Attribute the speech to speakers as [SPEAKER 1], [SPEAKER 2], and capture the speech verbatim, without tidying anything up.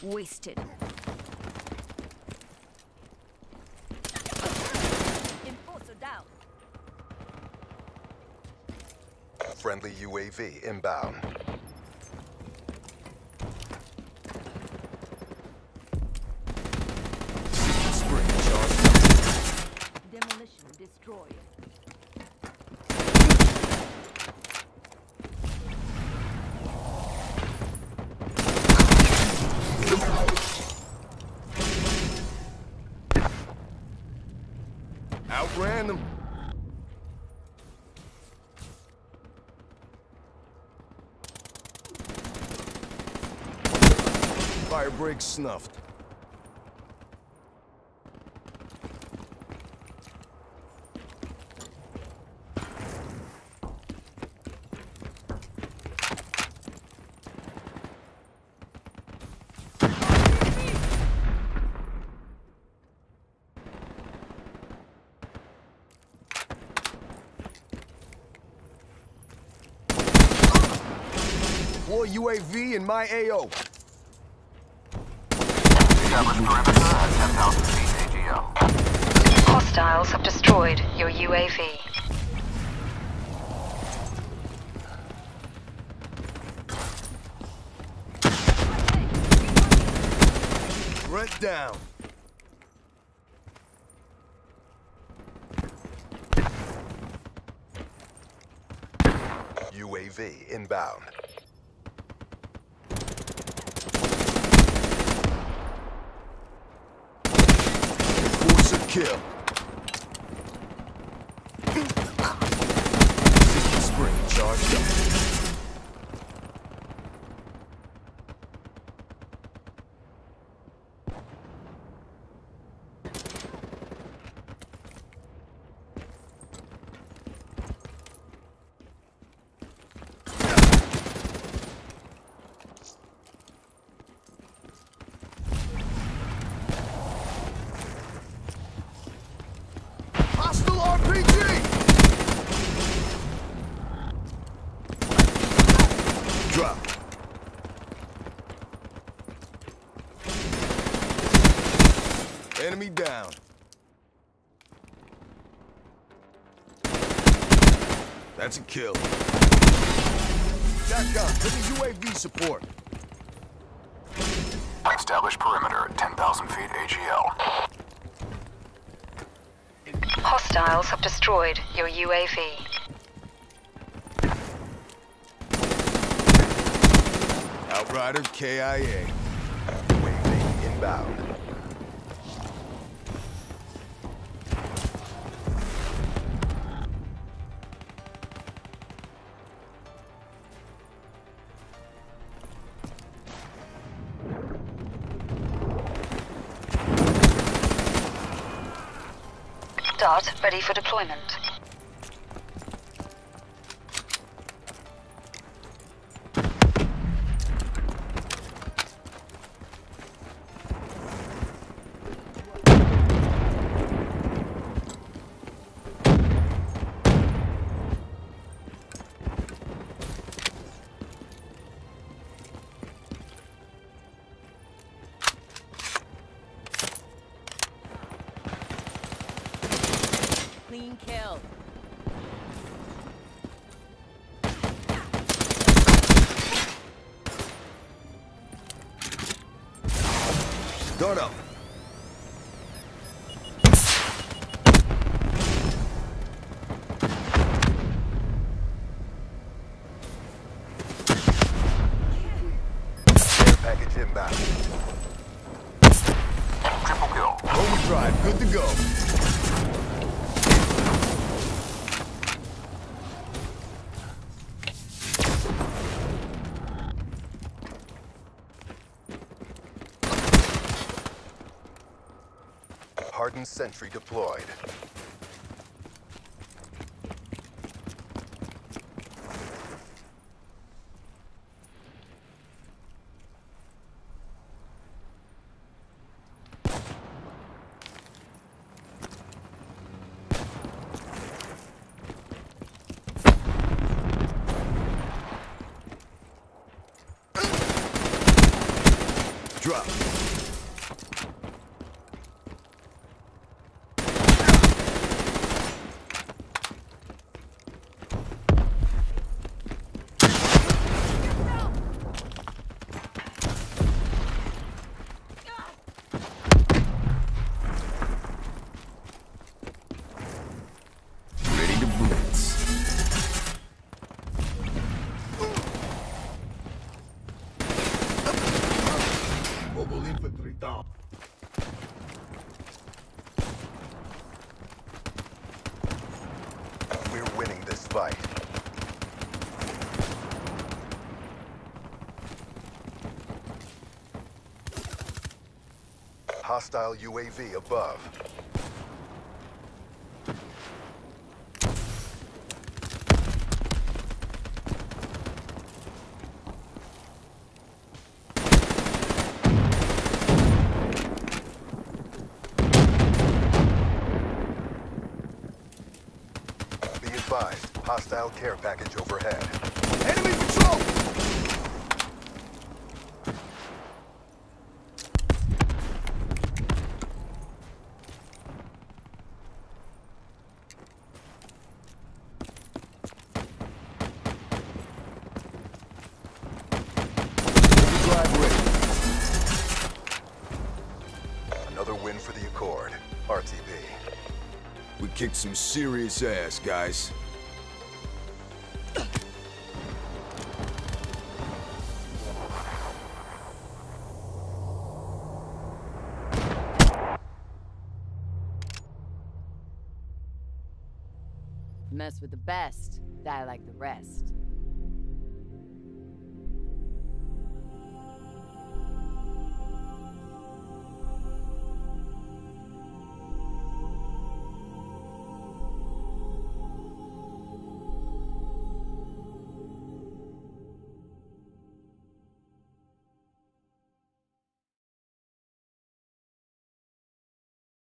[SPEAKER 1] Wasted. Enforcer down.
[SPEAKER 2] Friendly U A V inbound. Spring charged.
[SPEAKER 1] Demolition destroyed.
[SPEAKER 2] Outran them. Firebreak snuffed. Deploy U A V in my A O.
[SPEAKER 3] Establish perimeter at ten thousand feet A G L.
[SPEAKER 4] Hostiles have destroyed your U A V.
[SPEAKER 2] Threat down. U A V inbound. Force a kill. Spring charged up. Hostile R P G! Drop. Enemy down. That's a kill. Shotgun, to the U A V support.
[SPEAKER 3] Establish perimeter at ten thousand feet A G L.
[SPEAKER 4] Hostiles have destroyed your U A V.
[SPEAKER 2] Outrider K I A. U A V inbound.
[SPEAKER 4] Dart ready for deployment.
[SPEAKER 1] Clean kill.
[SPEAKER 2] Gun up. Care package inbound.
[SPEAKER 3] Triple kill.
[SPEAKER 2] Overdrive, good to go. Hardened sentry deployed. Drop. Ready to blitz.
[SPEAKER 5] Mobile infantry down.
[SPEAKER 2] We're winning this fight. Hostile U A V above. Be advised, hostile care package overhead. Enemy patrol! Drive ready. Another win for the Accord. R T B. We kicked some serious ass, guys.
[SPEAKER 1] Mess with the best, die like the rest.